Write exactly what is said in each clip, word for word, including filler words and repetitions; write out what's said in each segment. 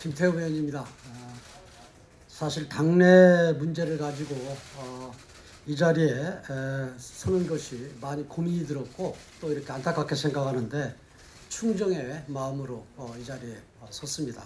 김태우 의원입니다. 어, 사실 당내 문제를 가지고 어, 이 자리에 에, 서는 것이 많이 고민이 들었고 또 이렇게 안타깝게 생각하는데 충정의 마음으로 어, 이 자리에 어, 섰습니다.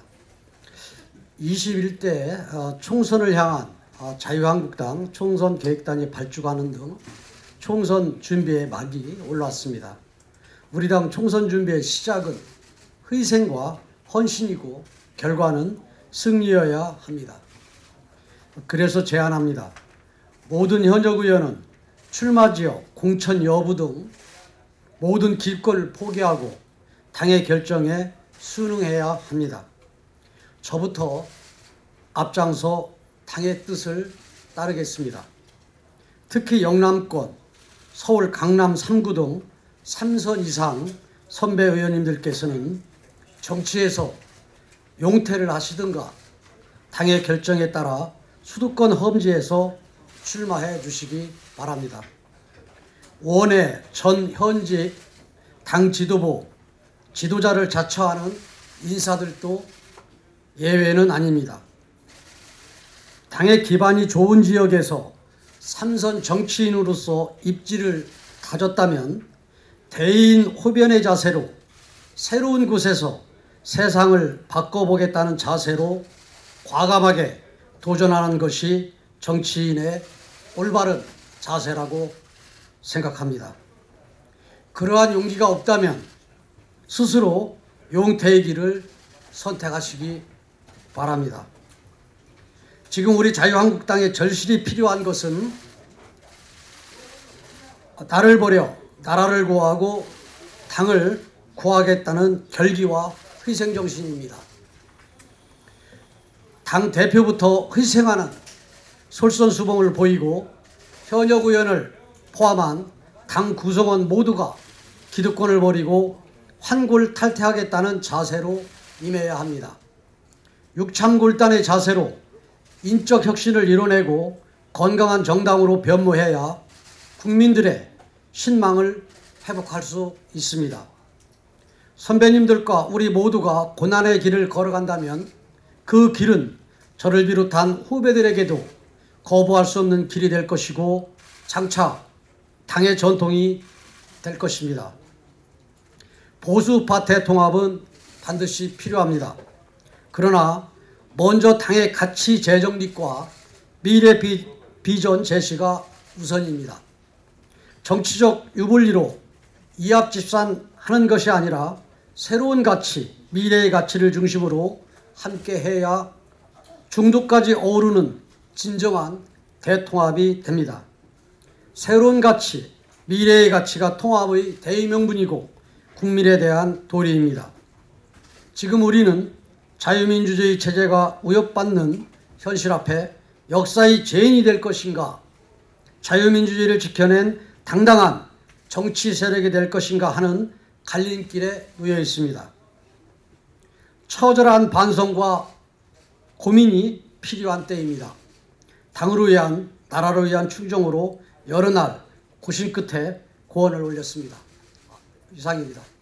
이십일 대 어, 총선을 향한 어, 자유한국당 총선 계획단이 발족하는 등 총선 준비의 막이 올랐습니다. 우리 당 총선 준비의 시작은 희생과 헌신이고 결과는 승리여야 합니다. 그래서 제안합니다. 모든 현역 의원은 출마 지역, 공천 여부 등 모든 길거리를 포기하고 당의 결정에 순응해야 합니다. 저부터 앞장서 당의 뜻을 따르겠습니다. 특히 영남권, 서울 강남 삼 구 등 삼 선 이상 선배 의원님들께서는 정치에서 용퇴를 하시든가 당의 결정에 따라 수도권 험지에서 출마해 주시기 바랍니다. 원외 전 현직 당 지도부, 지도자를 자처하는 인사들도 예외는 아닙니다. 당의 기반이 좋은 지역에서 삼선 정치인으로서 입지를 가졌다면 대인 호변의 자세로 새로운 곳에서 세상을 바꿔보겠다는 자세로 과감하게 도전하는 것이 정치인의 올바른 자세라고 생각합니다. 그러한 용기가 없다면 스스로 용퇴의 길을 선택하시기 바랍니다. 지금 우리 자유한국당에 절실히 필요한 것은 나를 버려 나라를 구하고 당을 구하겠다는 결기와 희생정신입니다. 당 대표부터 희생하는 솔선수범을 보이고 현역 의원을 포함한 당 구성원 모두가 기득권을 버리고 환골탈퇴하겠다는 자세로 임해야 합니다. 육참골단의 자세로 인적 혁신을 이뤄내고 건강한 정당으로 변모해야 국민들의 신망을 회복할 수 있습니다. 선배님들과 우리 모두가 고난의 길을 걸어간다면 그 길은 저를 비롯한 후배들에게도 거부할 수 없는 길이 될 것이고 장차 당의 전통이 될 것입니다. 보수파 대통합은 반드시 필요합니다. 그러나 먼저 당의 가치 재정립과 미래 비, 비전 제시가 우선입니다. 정치적 유불리로 이합집산하는 것이 아니라 새로운 가치, 미래의 가치를 중심으로 함께해야 중도까지 어우르는 진정한 대통합이 됩니다. 새로운 가치, 미래의 가치가 통합의 대의명분이고 국민에 대한 도리입니다. 지금 우리는 자유민주주의 체제가 위협받는 현실 앞에 역사의 죄인이 될 것인가, 자유민주주의를 지켜낸 당당한 정치 세력이 될 것인가 하는 갈림길에 놓여 있습니다. 처절한 반성과 고민이 필요한 때입니다. 당을 위한, 나라를 위한 충정으로 여러 날 고심 끝에 고언을 올렸습니다. 이상입니다.